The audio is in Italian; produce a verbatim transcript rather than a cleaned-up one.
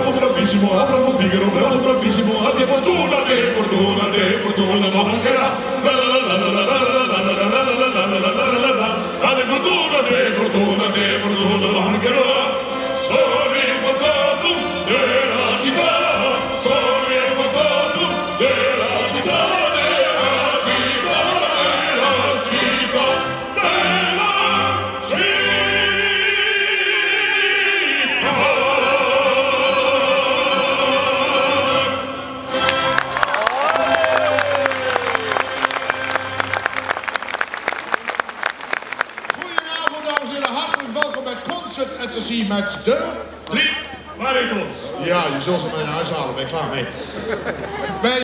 bravo bravissimo, bravo Figaro, bravo bravissimo, abbia fortuna, te fortuna, te fortuna mancherà. La la la la la la la la la la la la la la la la la. Abbia fortuna, te fortuna, te fortuna mancherà. Sono il fantasma della città, sono il fantasma della città, della città, della città, della Goedenavond dames en heren, hartelijk welkom bij Concert Fantasy met de... Drie Baritons. Ja, je zult ze mee naar huis halen, ben je klaar mee? Bij